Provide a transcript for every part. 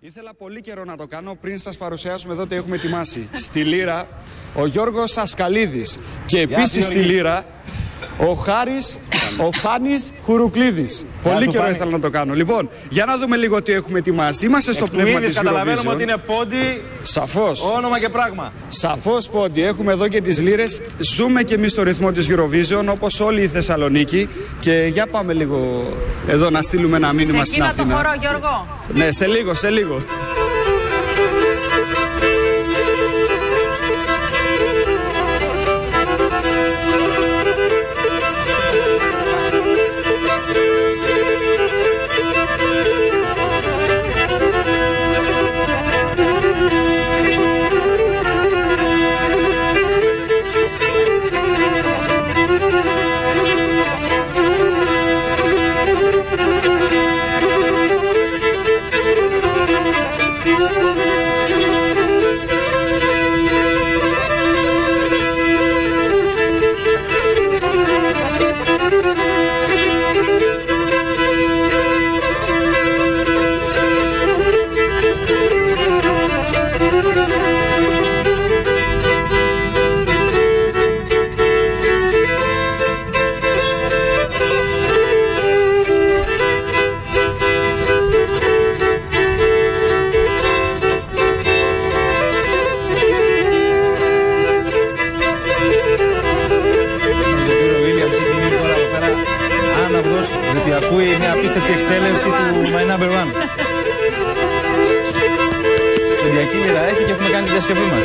Ήθελα πολύ καιρό να το κάνω πριν σας παρουσιάσουμε εδώ τι έχουμε ετοιμάσει. Στη λύρα ο Γιώργος Ασκαλίδης και επίσης στη λύρα ο Χάρης, ο Φάνης Χουρουκλίδης. Πολύ καιρό ήθελα να το κάνω. Λοιπόν, για να δούμε λίγο τι έχουμε ετοιμάσει. Είμαστε στο πνεύμα της Eurovision. Καταλαβαίνουμε ότι είναι πόντι. Σαφώς. Όνομα και πράγμα. Σαφώς πόντι. Έχουμε εδώ και τις λύρες. Ζούμε και εμείς στο ρυθμό της Eurovision, όπως όλη η Θεσσαλονίκη. Και για πάμε λίγο εδώ να στείλουμε ένα μήνυμα στην Αθήνα. Σε εκείνο το χορό, Γιώργο. Ναι, σε λίγο, σε λίγο. Γιατί ακούει μια απίστευτη εκτέλεση του My Number One. Ποντιακή λύρα έχει και έχουμε κάνει τη διασκευή μας.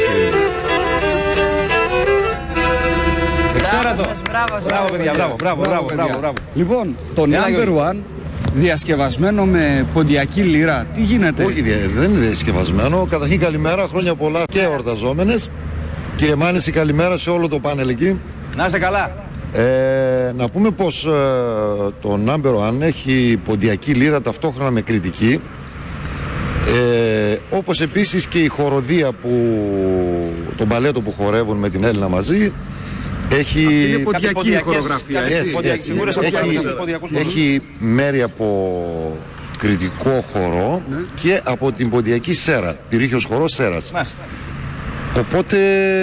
Εξαίρετο. Μπράβο παιδιά, μπράβο. Λοιπόν, το Number One διασκευασμένο με ποντιακή λύρα, τι γίνεται? Όχι, δεν είναι διασκευασμένο. Καταρχήν καλημέρα, χρόνια πολλά και εορταζόμενες. Κύριε Μάνεση, καλημέρα σε όλο το πάνελ εκεί. Να είστε καλά. Να πούμε πως το Number One έχει ποντιακή λύρα ταυτόχρονα με κριτική, όπως επίσης και η χοροδία το μπαλέτο που χορεύουν με την Έλληνα μαζί έχει ποντιακή χορογραφία. Έχει μέρη από κριτικό χορό και από την ποντιακή σέρα, πυρήχιος χορός σέρας. Οπότε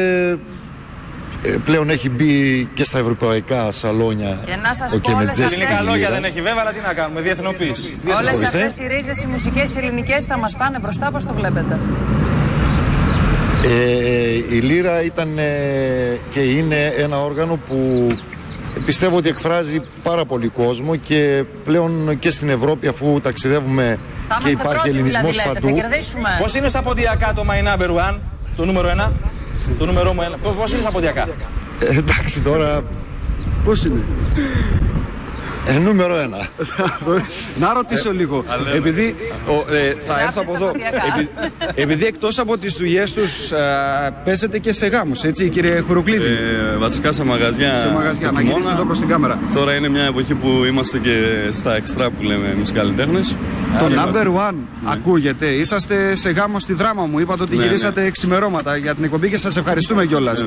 πλέον έχει μπει και στα ευρωπαϊκά σαλόνια. Και να σας πω, όλες ελληνικά λόγια δεν έχει βέβαια, αλλά τι να κάνουμε, διεθνοποίηση. Όλες αυτές οι ρίζες, οι μουσικές, οι ελληνικές θα μας πάνε μπροστά, πώς το βλέπετε? Η λύρα ήταν και είναι ένα όργανο που πιστεύω ότι εκφράζει πάρα πολύ κόσμο και πλέον και στην Ευρώπη, αφού ταξιδεύουμε και υπάρχει ελληνισμός παντού. Πώς είναι στα ποντιακά το My Number One, το νούμερο 1? Το νούμερο μου, πώς είναι στα ποντιακά? Εντάξει τώρα. Πώς είναι? Νούμερο 1. Να ρωτήσω λίγο. Επειδή θα έρθω από εδώ. Επειδή εκτός από τις δουλειές τους παίζετε και σε γάμους, έτσι κύριε Χουρουκλίδη? Βασικά σε μαγαζιά. Σε μαγαζιά, να γυρίσετε εδώ προς την κάμερα. Τώρα είναι μια εποχή που είμαστε και στα εξτρά που λέμε εμείς καλλιτέχνες. Το Number One ακούγεται. Είσαστε σε γάμο στη Δράμα μου. Είπατε ότι γυρίσατε ξημερώματα για την εκπομπή και σας ευχαριστούμε κιόλας.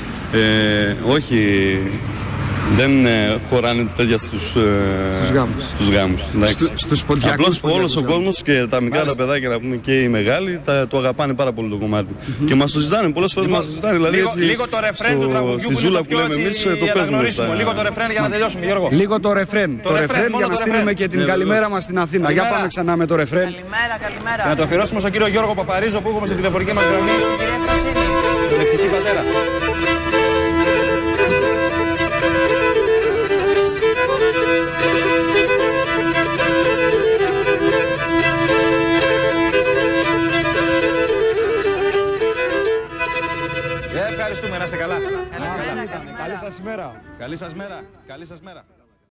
Όχι. Δεν χωράνε τέτοια στους γάμους. Στους ποντιακούς. Απλώς όλος ο κόσμος και τα μικρά τα παιδάκια, να πούμε, και οι μεγάλοι το αγαπάνε πάρα πολύ το κομμάτι. Και μας το ζητάνε, πολλές φορές μας το ζητάνε. Δηλαδή, λίγο το ρεφρέν του τραγουδιού που είναι το πιο αναγνωρίσιμο. Λίγο το ρεφρέν για να τελειώσουμε, Γιώργο. Λίγο το ρεφρέν. Το ρεφρέν για να στείλουμε και την καλημέρα μας στην Αθήνα. Για πάμε ξανά με το ρεφρέν. Καλημέρα. Να το αφιερώσουμε στον κύριο Γιώργο Παπαρίζο που έχουμε στην τηλεφωνική μας γραμμή. Τον ευτυχή πατέρα. Ευχαριστούμε, να είστε καλά. Καλή σας ημέρα. Καλή σας μέρα. Καλή σας μέρα.